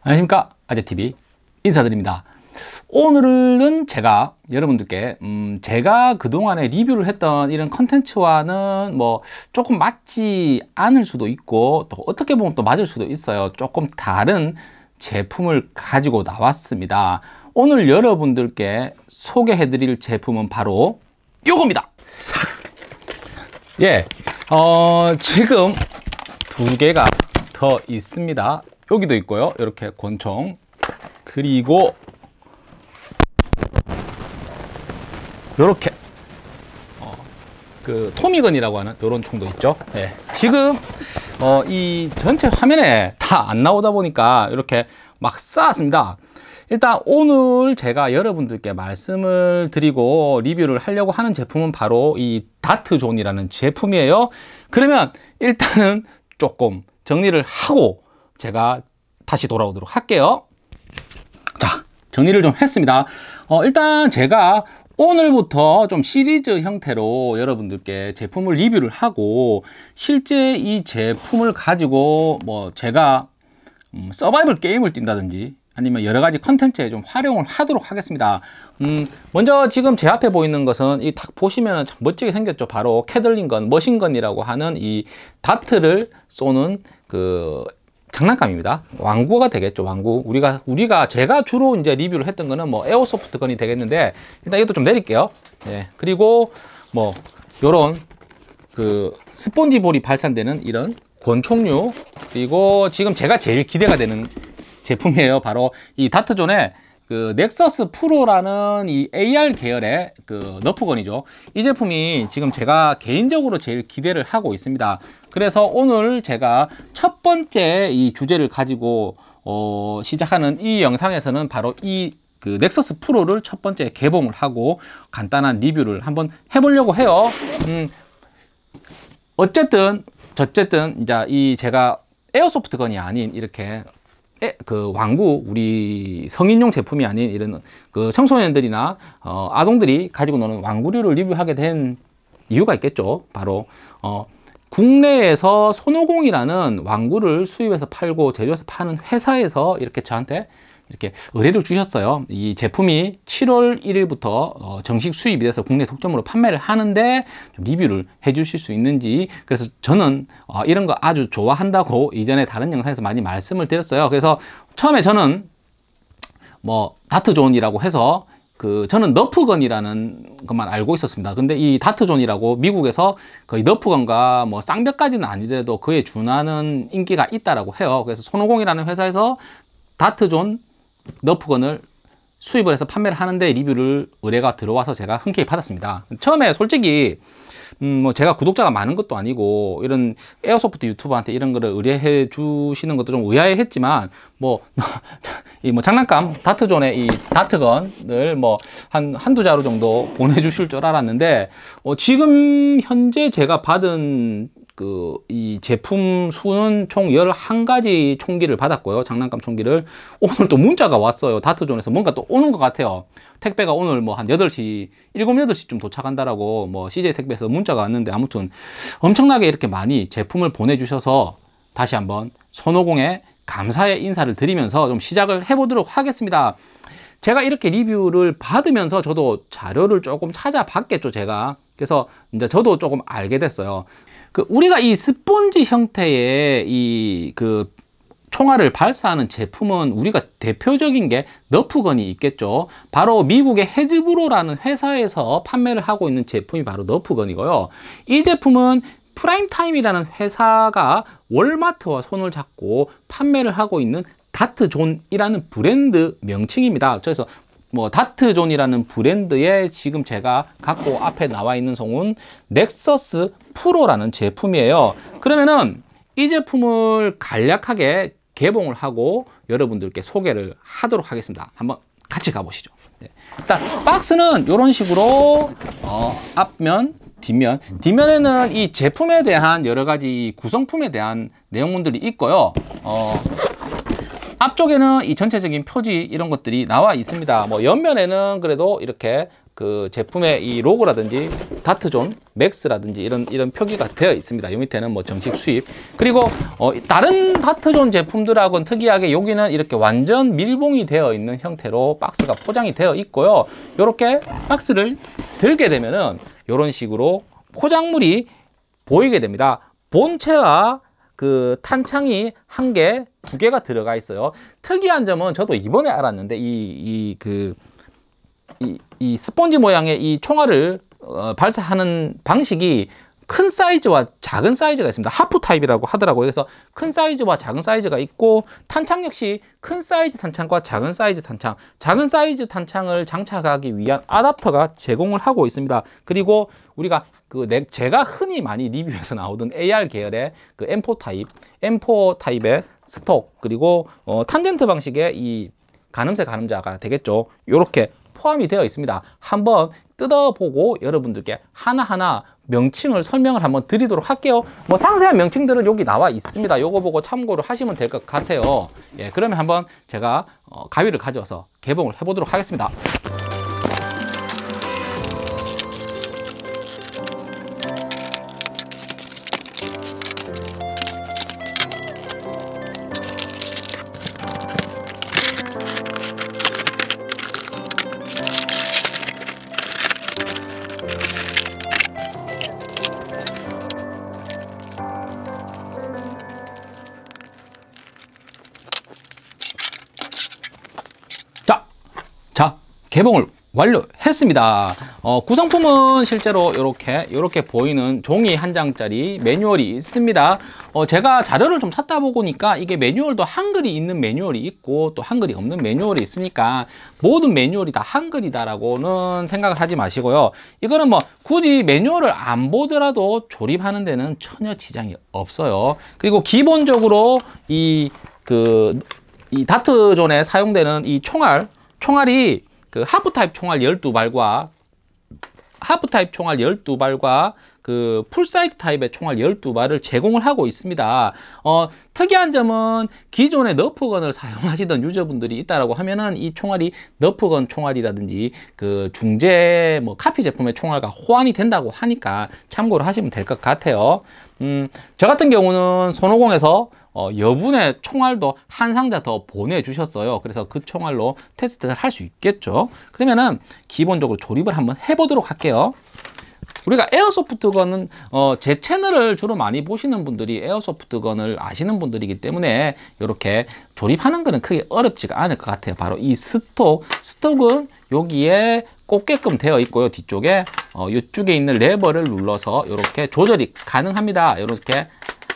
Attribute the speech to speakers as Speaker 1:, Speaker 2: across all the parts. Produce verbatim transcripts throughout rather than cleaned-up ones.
Speaker 1: 안녕하십니까, 아재티비 인사드립니다. 오늘은 제가 여러분들께 음 제가 그동안에 리뷰를 했던 이런 컨텐츠와는 뭐 조금 맞지 않을 수도 있고, 또 어떻게 보면 또 맞을 수도 있어요. 조금 다른 제품을 가지고 나왔습니다. 오늘 여러분들께 소개해 드릴 제품은 바로 요겁니다. 예, 어 지금 두 개가 더 있습니다. 여기도 있고요, 이렇게 권총, 그리고 요렇게 어, 그 토미건이라고 하는 요런 총도 있죠. 네. 지금 어, 이 전체 화면에 다 안 나오다 보니까 이렇게 막 쌓았습니다. 일단 오늘 제가 여러분들께 말씀을 드리고 리뷰를 하려고 하는 제품은 바로 이 다트존이라는 제품이에요. 그러면 일단은 조금 정리를 하고 제가 다시 돌아오도록 할게요. 자, 정리를 좀 했습니다. 어, 일단 제가 오늘부터 좀 시리즈 형태로 여러분들께 제품을 리뷰를 하고, 실제 이 제품을 가지고 뭐 제가 음, 서바이벌 게임을 뛴다든지 아니면 여러 가지 컨텐츠에 좀 활용을 하도록 하겠습니다. 음, 먼저 지금 제 앞에 보이는 것은 이 딱 보시면 참 멋지게 생겼죠. 바로 캐들링건, 머신건이라고 하는 이 다트를 쏘는 그 장난감입니다. 왕구가 되겠죠, 왕구. 우리가 우리가 제가 주로 이제 리뷰를 했던 거는 뭐 에어소프트 건이 되겠는데, 일단 이것도 좀 내릴게요. 예. 그리고 뭐 요런 그 스폰지 볼이 발산되는 이런 권총류, 그리고 지금 제가 제일 기대가 되는 제품이에요. 바로 이 다트존의 그 넥서스 프로라는 이 에이알 계열의 그 너프건이죠. 이 제품이 지금 제가 개인적으로 제일 기대를 하고 있습니다. 그래서 오늘 제가 첫 번째 이 주제를 가지고 어 시작하는 이 영상에서는 바로 이 그 넥서스 프로를 첫 번째 개봉을 하고 간단한 리뷰를 한번 해보려고 해요. 음 어쨌든 어쨌든 이제 이 제가 에어소프트 건이 아닌 이렇게 에, 그 왕구, 우리 성인용 제품이 아닌 이런 그 청소년들이나 어, 아동들이 가지고 노는 왕구류를 리뷰하게 된 이유가 있겠죠. 바로 어, 국내에서 손오공이라는 왕구를 수입해서 팔고 제조해서 파는 회사에서 이렇게 저한테 이렇게 의뢰를 주셨어요. 이 제품이 칠월 일일부터 어, 정식 수입이 돼서 국내 독점으로 판매를 하는데 좀 리뷰를 해 주실 수 있는지. 그래서 저는 어, 이런 거 아주 좋아한다고 이전에 다른 영상에서 많이 말씀을 드렸어요. 그래서 처음에 저는 뭐 다트존이라고 해서 그 저는 너프건이라는 것만 알고 있었습니다. 근데 이 다트존이라고 미국에서 거의 너프건과 뭐 쌍벽까지는 아니더라도 그에 준하는 인기가 있다라고 해요. 그래서 손오공이라는 회사에서 다트존 너프건을 수입을 해서 판매를 하는데 리뷰를 의뢰가 들어와서 제가 흔쾌히 받았습니다. 처음에 솔직히 음 뭐 제가 구독자가 많은 것도 아니고 이런 에어소프트 유튜버한테 이런 거를 의뢰해 주시는 것도 좀 의아해 했지만, 뭐 이 뭐 장난감 다트존의 이 다트건을 뭐 한 한두 자루 정도 보내주실 줄 알았는데, 어 지금 현재 제가 받은 그 이 제품 수는 총 열한 가지 총기를 받았고요. 장난감 총기를. 오늘 또 문자가 왔어요. 다트존에서 뭔가 또 오는 것 같아요. 택배가 오늘 뭐 한 여덟 시, 일곱, 여덟 시쯤 도착한다라고 뭐 씨제이 택배에서 문자가 왔는데, 아무튼 엄청나게 이렇게 많이 제품을 보내주셔서 다시 한번 손오공에 감사의 인사를 드리면서 좀 시작을 해보도록 하겠습니다. 제가 이렇게 리뷰를 받으면서 저도 자료를 조금 찾아봤겠죠, 제가. 그래서 이제 저도 조금 알게 됐어요. 그 우리가 이 스폰지 형태의 이 그 총알을 발사하는 제품은 우리가 대표적인 게 너프건이 있겠죠. 바로 미국의 헤즈브로라는 회사에서 판매를 하고 있는 제품이 바로 너프건이고요. 이 제품은 프라임타임이라는 회사가 월마트와 손을 잡고 판매를 하고 있는 다트존이라는 브랜드 명칭입니다. 그래서 뭐 다트존이라는 브랜드에 지금 제가 갖고 앞에 나와 있는 송은 넥서스 프로라는 제품이에요. 그러면은 이 제품을 간략하게 개봉을 하고 여러분들께 소개를 하도록 하겠습니다. 한번 같이 가보시죠. 네. 일단 박스는 이런 식으로 어, 앞면, 뒷면, 뒷면에는 이 제품에 대한 여러 가지 구성품에 대한 내용물들이 있고요. 어, 앞쪽에는 이 전체적인 표지 이런 것들이 나와 있습니다. 뭐 옆면에는 그래도 이렇게 그 제품의 이 로고라든지 다트존 맥스라든지 이런 이런 표기가 되어 있습니다. 이 밑에는 뭐 정식 수입. 그리고 어, 다른 다트존 제품들하고는 특이하게 여기는 이렇게 완전 밀봉이 되어 있는 형태로 박스가 포장이 되어 있고요. 이렇게 박스를 들게 되면은 이런 식으로 포장물이 보이게 됩니다. 본체와 그 탄창이 한 개, 두 개가 들어가 있어요. 특이한 점은 저도 이번에 알았는데 이 이 그 이, 이 스펀지 모양의 이 총알을 어, 발사하는 방식이 큰 사이즈와 작은 사이즈가 있습니다. 하프 타입이라고 하더라고요. 그래서 큰 사이즈와 작은 사이즈가 있고 탄창 역시 큰 사이즈 탄창과 작은 사이즈 탄창, 작은 사이즈 탄창을 장착하기 위한 아답터가 제공을 하고 있습니다. 그리고 우리가 그 제가 흔히 많이 리뷰에서 나오던 에이알 계열의 그 엠 포 타입, 엠 포 타입의 스톡, 그리고 어, 탄젠트 방식의 이 가늠쇠 가늠자가 되겠죠. 이렇게 포함이 되어 있습니다. 한번 뜯어보고 여러분들께 하나하나 명칭을 설명을 한번 드리도록 할게요. 뭐 상세한 명칭들은 여기 나와 있습니다. 요거 보고 참고를 하시면 될 것 같아요. 예, 그러면 한번 제가 어, 가위를 가져와서 개봉을 해보도록 하겠습니다. 자, 개봉을 완료했습니다. 어, 구성품은 실제로 이렇게 이렇게 보이는 종이 한 장짜리 매뉴얼이 있습니다. 어, 제가 자료를 좀 찾다 보니까 이게 매뉴얼도 한글이 있는 매뉴얼이 있고 또 한글이 없는 매뉴얼이 있으니까 모든 매뉴얼이 다 한글이다라고는 생각을 하지 마시고요. 이거는 뭐 굳이 매뉴얼을 안 보더라도 조립하는 데는 전혀 지장이 없어요. 그리고 기본적으로 이 그 이 다트존에 사용되는 이 총알 총알이 그 하프 타입 총알 열두 발과 하프 타입 총알 열두 발과 그 풀사이즈 타입의 총알 열두 발을 제공을 하고 있습니다. 어, 특이한 점은 기존의 너프건을 사용하시던 유저분들이 있다라고 하면은 이 총알이 너프건 총알이라든지 그 중재 뭐 카피 제품의 총알과 호환이 된다고 하니까 참고를 하시면 될 것 같아요. 음, 저 같은 경우는 손오공에서 어, 여분의 총알도 한 상자 더 보내주셨어요. 그래서 그 총알로 테스트를 할 수 있겠죠. 그러면은 기본적으로 조립을 한번 해보도록 할게요. 우리가 에어소프트건은 어, 제 채널을 주로 많이 보시는 분들이 에어소프트건을 아시는 분들이기 때문에 이렇게 조립하는 거는 크게 어렵지가 않을 것 같아요. 바로 이 스톡, 스톡은 여기에 꽂게끔 되어 있고요. 뒤쪽에 어, 이쪽에 있는 레버를 눌러서 이렇게 조절이 가능합니다. 이렇게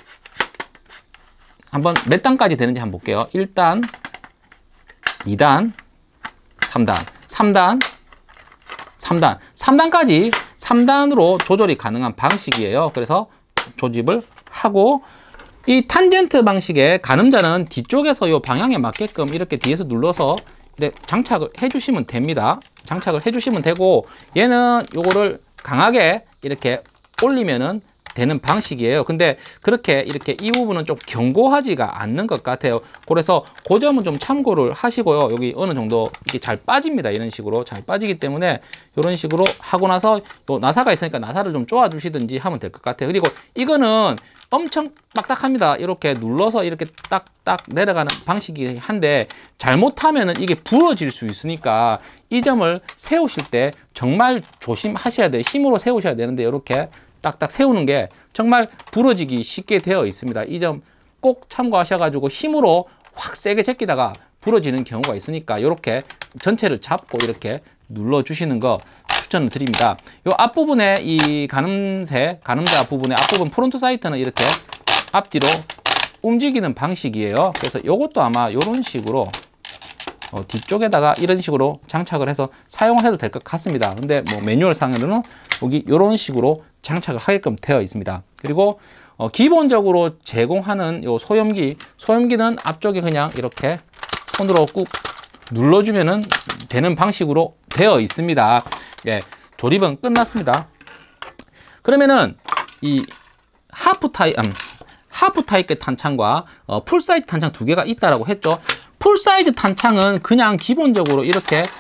Speaker 1: 한번 몇 단까지 되는지 한번 볼게요. 일 단, 이 단, 삼 단, 삼 단, 삼 단, 삼 단까지 삼 단으로 조절이 가능한 방식이에요. 그래서 조립을 하고 이 탄젠트 방식의 가늠자는 뒤쪽에서 이 방향에 맞게끔 이렇게 뒤에서 눌러서 이렇게 장착을 해주시면 됩니다. 장착을 해주시면 되고 얘는 요거를 강하게 이렇게 올리면은 되는 방식이에요. 근데 그렇게 이렇게 이 부분은 좀 견고하지가 않는 것 같아요. 그래서 그 점은 좀 참고를 하시고요. 여기 어느 정도 이게 잘 빠집니다. 이런 식으로 잘 빠지기 때문에 이런 식으로 하고 나서 또 나사가 있으니까 나사를 좀 쪼아 주시든지 하면 될 것 같아요. 그리고 이거는 엄청 빡딱합니다. 이렇게 눌러서 이렇게 딱딱 내려가는 방식이 한데 잘못하면은 이게 부러질 수 있으니까 이 점을 세우실 때 정말 조심하셔야 돼요. 힘으로 세우셔야 되는데 이렇게 딱딱 세우는 게 정말 부러지기 쉽게 되어 있습니다. 이 점 꼭 참고하셔가지고 힘으로 확 세게 제끼다가 부러지는 경우가 있으니까 이렇게 전체를 잡고 이렇게 눌러주시는 거 추천을 드립니다. 이 앞부분에 이 가늠쇠, 가늠자 부분의 앞부분 프론트 사이트는 이렇게 앞뒤로 움직이는 방식이에요. 그래서 이것도 아마 이런 식으로 어, 뒤쪽에다가 이런 식으로 장착을 해서 사용을 해도 될 것 같습니다. 근데 뭐 매뉴얼 상으로는 여기 이런 식으로 장착을 하게끔 되어 있습니다. 그리고 어, 기본적으로 제공하는 요 소염기, 소염기는 앞쪽에 그냥 이렇게 손으로 꾹 눌러주면은 되는 방식으로 되어 있습니다. 예, 조립은 끝났습니다. 그러면은 이 하프 타입, 음, 하프 타입의 탄창과 어, 풀 사이즈 탄창 두 개가 있다라고 했죠. 풀 사이즈 탄창은 그냥 기본적으로 이렇게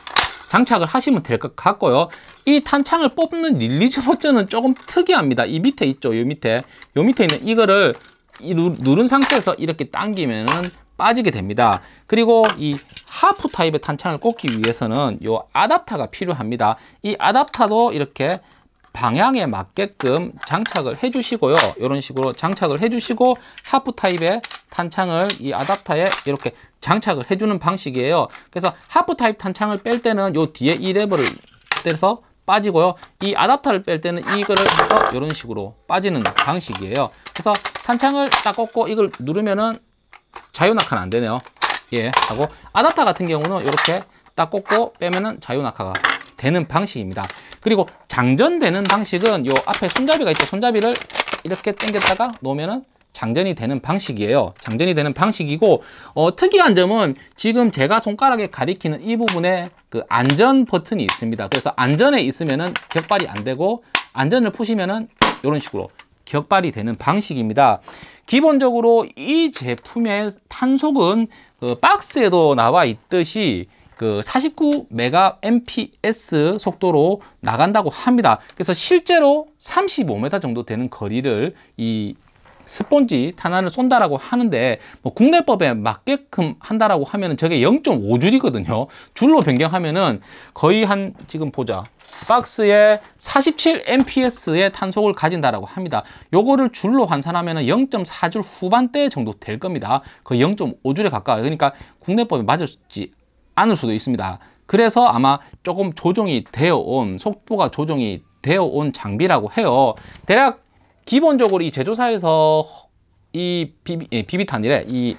Speaker 1: 장착을 하시면 될 것 같고요. 이 탄창을 뽑는 릴리즈 버튼은 조금 특이합니다. 이 밑에 있죠. 이 밑에 요 밑에 있는 이거를 누른 상태에서 이렇게 당기면은 빠지게 됩니다. 그리고 이 하프 타입의 탄창을 꽂기 위해서는 요 아답터가 필요합니다. 이 아답터도 이렇게 방향에 맞게끔 장착을 해 주시고요. 이런 식으로 장착을 해 주시고 하프 타입의 탄창을 이 아답터에 이렇게 장착을 해 주는 방식이에요. 그래서 하프 타입 탄창을 뺄 때는 요 뒤에 이 레버를 떼서 빠지고요. 이 아답터를 뺄 때는 이거를 해서 이런 식으로 빠지는 방식이에요. 그래서 탄창을 딱 꽂고 이걸 누르면은 자유낙하는 안 되네요. 예, 하고 아답터 같은 경우는 이렇게 딱 꽂고 빼면은 자유낙하가 되는 방식입니다. 그리고 장전되는 방식은 요 앞에 손잡이가 있죠. 손잡이를 이렇게 당겼다가 놓으면은 장전이 되는 방식이에요. 장전이 되는 방식이고, 어, 특이한 점은 지금 제가 손가락에 가리키는 이 부분에 그 안전 버튼이 있습니다. 그래서 안전에 있으면은 격발이 안 되고, 안전을 푸시면은 이런 식으로 격발이 되는 방식입니다. 기본적으로 이 제품의 탄속은 그 박스에도 나와 있듯이 그 사십구 메가앰피에스 속도로 나간다고 합니다. 그래서 실제로 삼십오 미터 정도 되는 거리를 이 스폰지 탄환을 쏜다라고 하는데, 뭐 국내법에 맞게끔 한다라고 하면은 저게 영 점 오 줄이거든요. 줄로 변경하면은 거의 한, 지금 보자, 박스에 사십칠 앰피에스의 탄속을 가진다라고 합니다. 요거를 줄로 환산하면은 영 점 사 줄 후반대 정도 될 겁니다. 거의 영 점 오 줄에 가까워요. 그러니까 국내법에 맞을지 않을 수도 있습니다. 그래서 아마 조금 조정이 되어 온, 속도가 조정이 되어 온 장비라고 해요. 대략 기본적으로 이 제조사에서 이 비비, 예, 비비탄이래, 이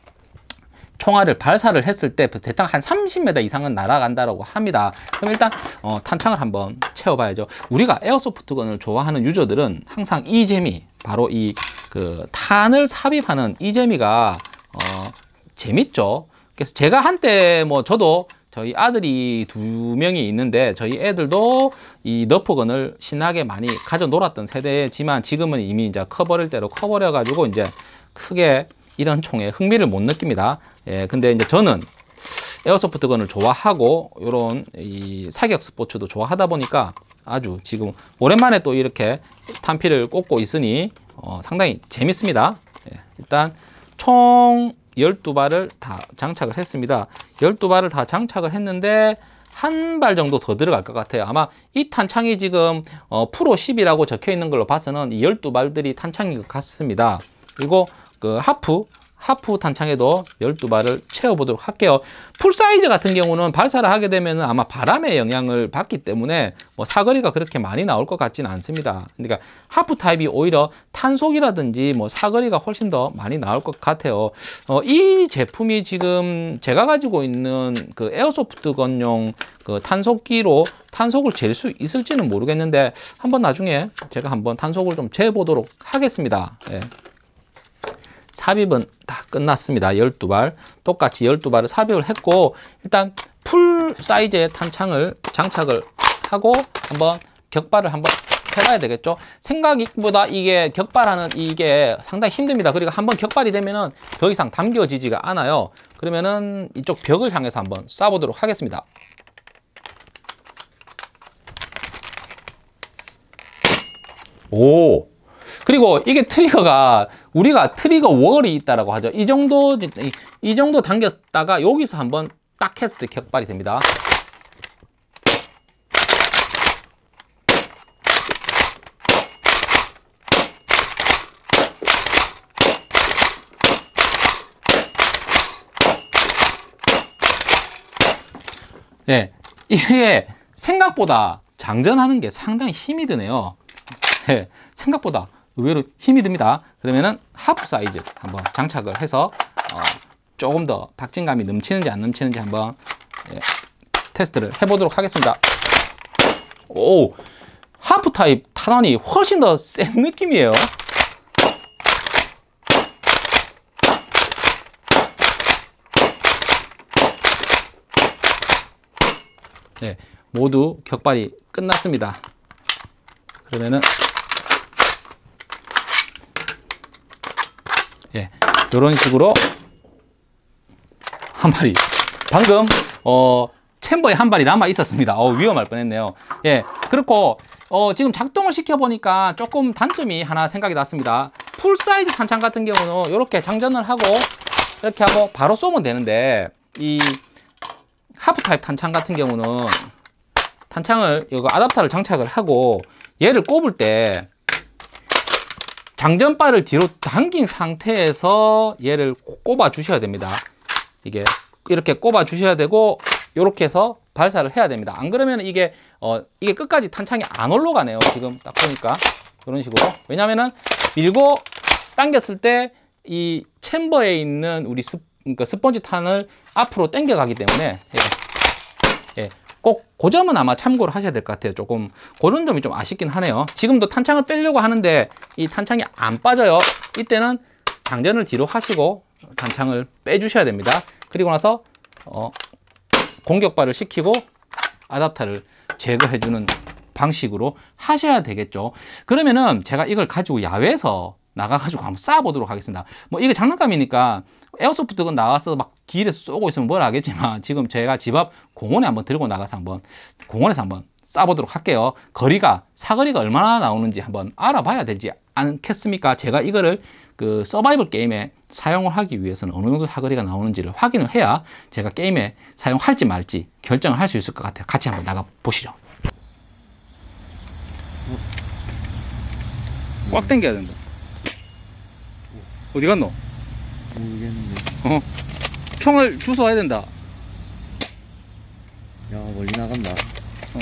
Speaker 1: 총알을 발사를 했을 때 대략 한 삼십 미터 이상은 날아간다고 합니다. 그럼 일단 어, 탄창을 한번 채워봐야죠. 우리가 에어소프트건을 좋아하는 유저들은 항상 이 재미, 바로 이 그 탄을 삽입하는 이 재미가 어, 재밌죠. 그래서 제가 한때 뭐 저도 저희 아들이 두 명이 있는데 저희 애들도 이 너프건을 신나게 많이 가져 놀았던 세대지만 지금은 이미 이제 커버릴 대로 커버려 가지고 이제 크게 이런 총에 흥미를 못 느낍니다. 예, 근데 이제 저는 에어소프트건을 좋아하고 요런 이 사격 스포츠도 좋아하다 보니까 아주 지금 오랜만에 또 이렇게 탄피를 꽂고 있으니 어, 상당히 재밌습니다. 예, 일단 총 열두 발을 다 장착을 했습니다. 열두 발을 다 장착을 했는데 한 발 정도 더 들어갈 것 같아요. 아마 이 탄창이 지금 어, 프로 십이라고 적혀 있는 걸로 봐서는 이 열두 발들이 탄창인 것 같습니다. 그리고 그 하프 하프 탄창에도 열두 발을 채워보도록 할게요. 풀사이즈 같은 경우는 발사를 하게 되면 아마 바람의 영향을 받기 때문에 뭐 사거리가 그렇게 많이 나올 것 같지는 않습니다. 그러니까 하프 타입이 오히려 탄속이라든지 뭐 사거리가 훨씬 더 많이 나올 것 같아요. 어, 이 제품이 지금 제가 가지고 있는 그 에어소프트건용 그 탄속기로 탄속을 잴 수 있을지는 모르겠는데 한번 나중에 제가 한번 탄속을 좀 재보도록 하겠습니다. 예. 삽입은 다 끝났습니다. 열두 발 똑같이 열두 발을 삽입을 했고, 일단 풀 사이즈의 탄창을 장착을 하고 한번 격발을 한번 해봐야 되겠죠. 생각보다 이게 격발하는 이게 상당히 힘듭니다. 그리고 한번 격발이 되면은 더 이상 당겨지지가 않아요. 그러면은 이쪽 벽을 향해서 한번 쏴보도록 하겠습니다. 오! 그리고 이게 트리거가 우리가 트리거 월이 있다라고 하죠. 이 정도 이, 이 정도 당겼다가 여기서 한번 딱 했을 때 격발이 됩니다. 예, 이게 생각보다 장전하는 게 상당히 힘이 드네요. 예, 생각보다 의외로 힘이 듭니다. 그러면은 하프 사이즈 한번 장착을 해서 어, 조금 더 박진감이 넘치는지 안 넘치는지 한번 예, 테스트를 해보도록 하겠습니다. 오, 하프 타입 탄환이 훨씬 더 센 느낌이에요. 네, 모두 격발이 끝났습니다. 그러면은 예, 이런 식으로 한 마리. 방금 어 챔버에 한 발이 남아 있었습니다. 어, 위험할 뻔했네요. 예, 그렇고 어, 지금 작동을 시켜보니까 조금 단점이 하나 생각이 났습니다. 풀사이즈 탄창 같은 경우는 이렇게 장전을 하고 이렇게 하고 바로 쏘면 되는데, 이 하프 타입 탄창 같은 경우는 탄창을 이거 아답터를 장착을 하고 얘를 꼽을 때 장전바를 뒤로 당긴 상태에서 얘를 꼽아 주셔야 됩니다. 이게 이렇게 꼽아 주셔야 되고 이렇게 해서 발사를 해야 됩니다. 안 그러면 이게 어 이게 끝까지 탄창이 안 올라가네요. 지금 딱 보니까 이런 식으로. 왜냐면은 밀고 당겼을 때 이 챔버에 있는 우리 스, 그러니까 스펀지 탄을 앞으로 당겨 가기 때문에 예, 예, 꼭 그 점은 아마 참고를 하셔야 될 것 같아요. 조금 그런 점이 좀 아쉽긴 하네요. 지금도 탄창을 빼려고 하는데 이 탄창이 안 빠져요. 이때는 장전을 뒤로 하시고 탄창을 빼 주셔야 됩니다. 그리고 나서 어, 공격발을 시키고 아답터를 제거해 주는 방식으로 하셔야 되겠죠. 그러면은 제가 이걸 가지고 야외에서 나가가지고 한번 쏴보도록 하겠습니다. 뭐 이게 장난감이니까 에어소프트건 나가서 막 길에서 쏘고 있으면 뭘 하겠지만, 지금 제가 집 앞 공원에 한번 들고 나가서 한번 공원에서 한번 쏴보도록 할게요. 거리가 사거리가 얼마나 나오는지 한번 알아봐야 되지 않겠습니까? 제가 이거를 그 서바이벌 게임에 사용을 하기 위해서는 어느 정도 사거리가 나오는지를 확인을 해야 제가 게임에 사용할지 말지 결정을 할 수 있을 것 같아요. 같이 한번 나가 보시죠. 꽉 당겨야 된다. 어디 갔노?
Speaker 2: 모르겠는데.
Speaker 1: 어, 평을 주워와야 된다.
Speaker 2: 야, 멀리 나간다.
Speaker 1: 어.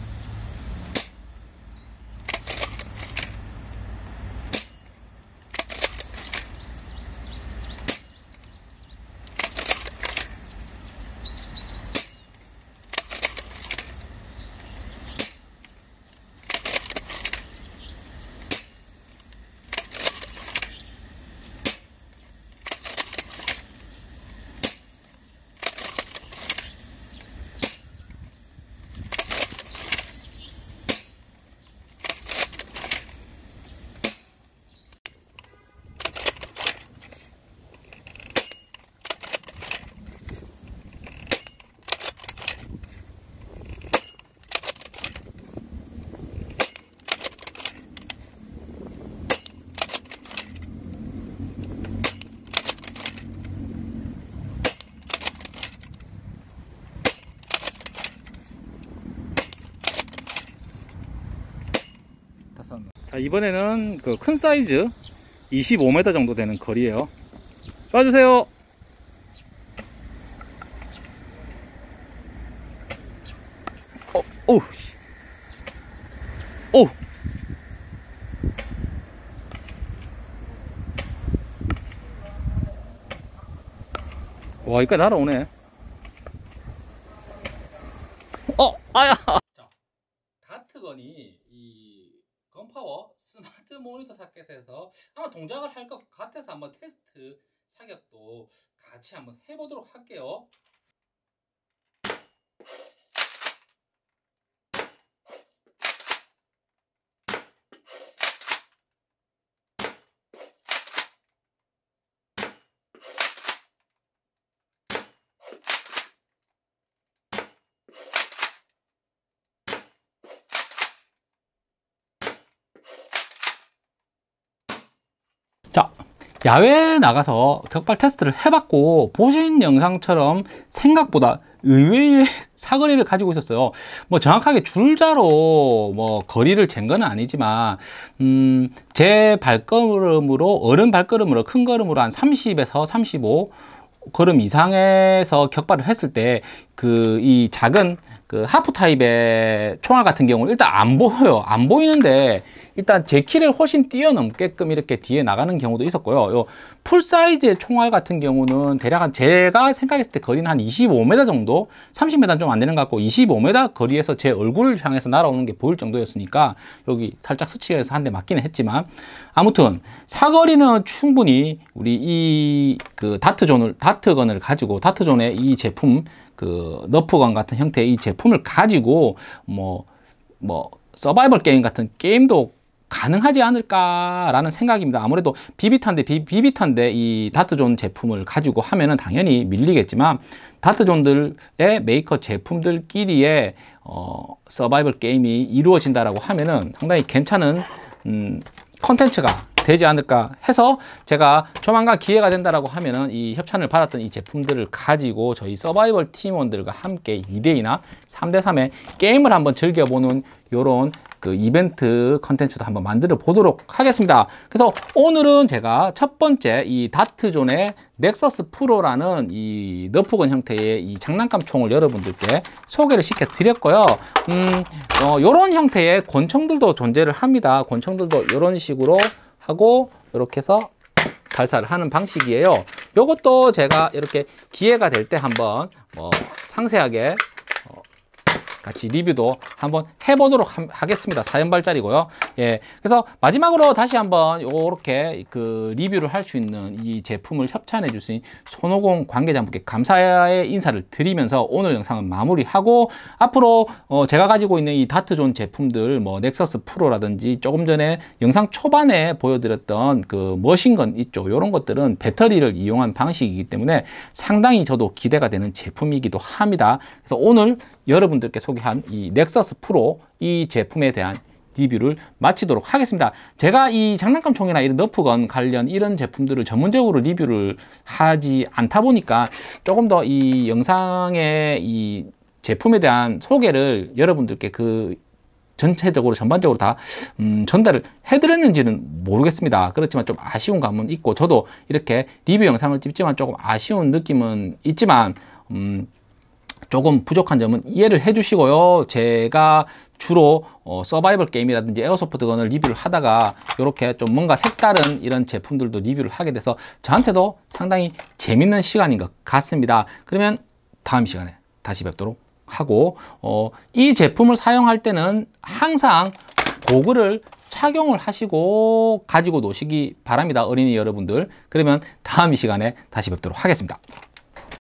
Speaker 1: 자, 이번에는 그 큰 사이즈 이십오 미터 정도 되는 거리에요. 쏴주세요. 어, 오, 오. 와, 이까지 날아오네. 어, 아야. 자, 다트건이 이 건파워 스마트 모니터 타켓에서 아마 동작을 할 것 같아서 한번 테스트 사격도 같이 한번 해보도록 할게요. 자, 야외에 나가서 격발 테스트를 해봤고, 보신 영상처럼 생각보다 의외의 사거리를 가지고 있었어요. 뭐 정확하게 줄자로 뭐 거리를 잰 건 아니지만 음, 제 발걸음으로, 어른 발걸음으로, 큰 걸음으로 한 삼십에서 삼십오 걸음 이상에서 격발을 했을 때 그 이 작은 그 하프 타입의 총알 같은 경우는 일단 안 보여요. 안 보이는데 일단 제 키를 훨씬 뛰어넘게끔 이렇게 뒤에 나가는 경우도 있었고요. 요 풀사이즈의 총알 같은 경우는 대략 한 제가 생각했을 때 거리는 한 이십오 미터 정도, 삼십 미터는 좀 안 되는 것 같고 이십오 미터 거리에서 제 얼굴을 향해서 날아오는 게 보일 정도였으니까 여기 살짝 스치해서 한 대 맞기는 했지만, 아무튼 사거리는 충분히 우리 이 그 다트존을 다트건을 가지고, 다트존의 이 제품 그 너프건 같은 형태의 이 제품을 가지고 뭐 뭐 서바이벌 게임 같은 게임도 가능하지 않을까라는 생각입니다. 아무래도 비비탄데 비, 비비탄데 이 다트존 제품을 가지고 하면은 당연히 밀리겠지만 다트존들의 메이커 제품들끼리의 어, 서바이벌 게임이 이루어진다라고 하면은 상당히 괜찮은 음, 컨텐츠가 되지 않을까 해서 제가 조만간 기회가 된다라고 하면은 이 협찬을 받았던 이 제품들을 가지고 저희 서바이벌 팀원들과 함께 이 대 이나 삼 대 삼의 게임을 한번 즐겨보는 요런 그 이벤트 컨텐츠도 한번 만들어 보도록 하겠습니다. 그래서 오늘은 제가 첫 번째 이 다트존의 넥서스 프로라는 이 너프건 형태의 이 장난감 총을 여러분들께 소개를 시켜 드렸고요. 음, 어, 요런 형태의 권총들도 존재를 합니다. 권총들도 이런 식으로 하고 이렇게 해서 발사를 하는 방식이에요. 요것도 제가 이렇게 기회가 될 때 한번 뭐 상세하게 어 같이 리뷰도 한번 해보도록 하겠습니다. 사 연발짜리고요. 예, 그래서 마지막으로 다시 한번 요렇게 그 리뷰를 할 수 있는 이 제품을 협찬해 주신 손오공 관계자분께 감사의 인사를 드리면서 오늘 영상은 마무리하고 앞으로 어 제가 가지고 있는 이 다트존 제품들 뭐 넥서스 프로라든지 조금 전에 영상 초반에 보여드렸던 그 머신건 있죠. 요런 것들은 배터리를 이용한 방식이기 때문에 상당히 저도 기대가 되는 제품이기도 합니다. 그래서 오늘 여러분들께 소개한 이 넥서스 프로 이 제품에 대한 리뷰를 마치도록 하겠습니다. 제가 이 장난감 총이나 이런 너프건 관련 이런 제품들을 전문적으로 리뷰를 하지 않다 보니까 조금 더 이 영상의 이 제품에 대한 소개를 여러분들께 그 전체적으로 전반적으로 다 음, 전달을 해드렸는지는 모르겠습니다. 그렇지만 좀 아쉬운 감은 있고 저도 이렇게 리뷰 영상을 찍지만 조금 아쉬운 느낌은 있지만 음, 조금 부족한 점은 이해를 해 주시고요. 제가 주로 어, 서바이벌 게임이라든지 에어소프트건을 리뷰를 하다가 이렇게 좀 뭔가 색다른 이런 제품들도 리뷰를 하게 돼서 저한테도 상당히 재밌는 시간인 것 같습니다. 그러면 다음 시간에 다시 뵙도록 하고 어, 이 제품을 사용할 때는 항상 고글을 착용을 하시고 가지고 노시기 바랍니다. 어린이 여러분들. 그러면 다음 이 시간에 다시 뵙도록 하겠습니다.